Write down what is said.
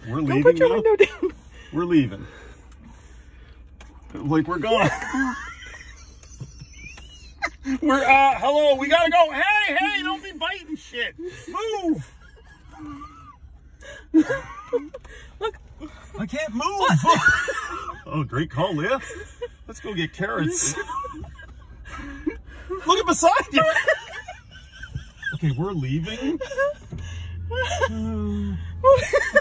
We're leaving. Don't put your now? window down. We're leaving. Like we're gone. We're hello, we gotta go. Hey, hey, don't be biting shit. Move. Look. I can't move. Oh, great call, Leah. Let's go get carrots. Look at beside you. Okay, we're leaving.